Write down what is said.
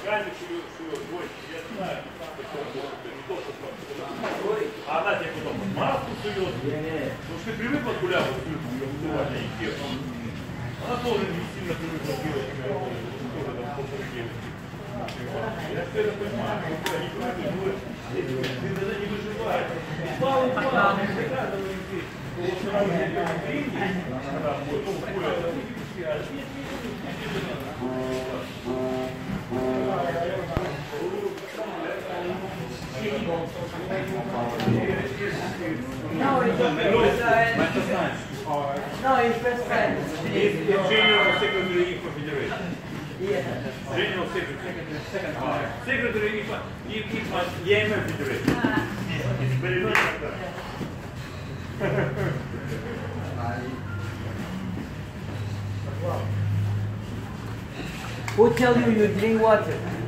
Механик шует, гонщик, я знаю, не то, что а она тебе потом маску сует. Потому что ты привык подгулять, вот вызывание и тех. Она тоже не сильно привыкла делать, тоже там полторы девочки. Я все это понимаю, не привык, ты даже не выживаешь. Упал, не заказывай ты. Вот сразу идешь в ринге, когда будет гулять, No, he's best friend. He's general secretary for federation. Yeah. General secretary. Secretary if EMF federation. It's very big. Who tell you you drink water?